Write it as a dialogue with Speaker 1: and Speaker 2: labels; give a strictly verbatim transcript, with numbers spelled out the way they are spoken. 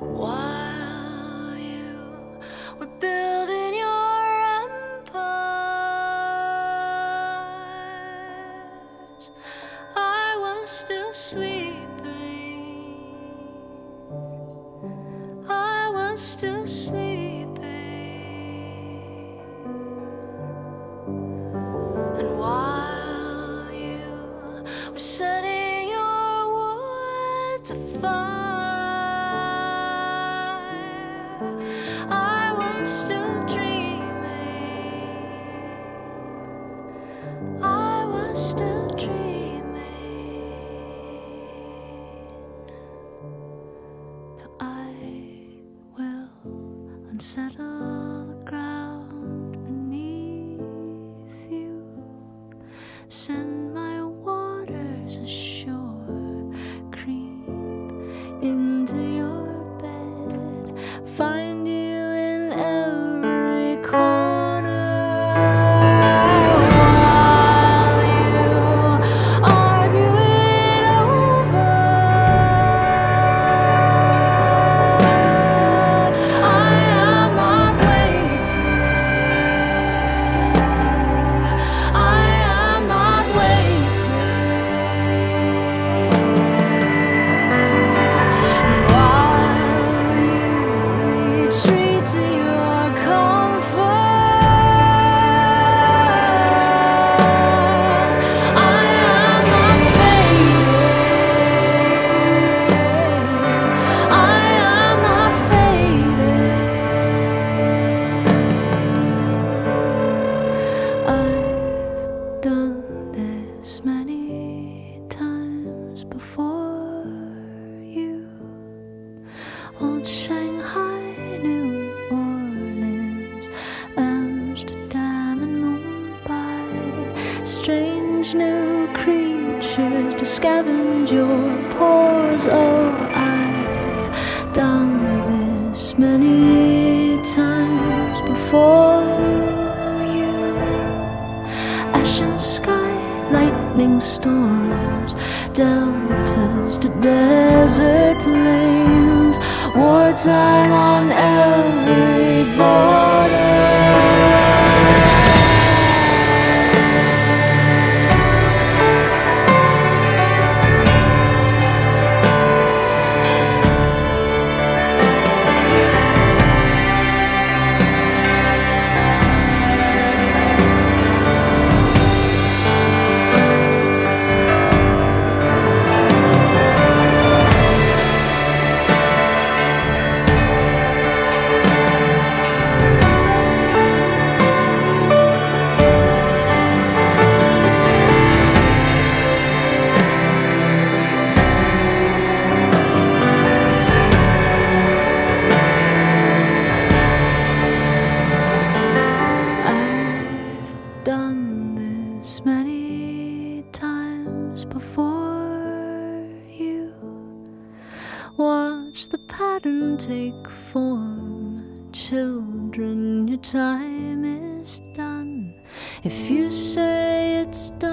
Speaker 1: While you were building your empires, I was still sleeping. I was still sleeping. And while you were setting your woods afire, still dreaming. I was still dreaming that I will unsettle the ground beneath you, send my waters ashore, creep into your bed, find you every corner. While you argue it over, I am not waiting. I am not waiting. While you retreat to your comfort, I am not fading. I am not fading. I've done this many times before you. Old Shanghai, New Orleans, Amsterdam and Mumbai, strange new creatures to scavenge your pores. Oh, I've done this many times before you. Ashen sky, lightning storms, deltas to desert plains, wartime on every border. Watch the pattern take form. Children, your time is done. If you say it's done,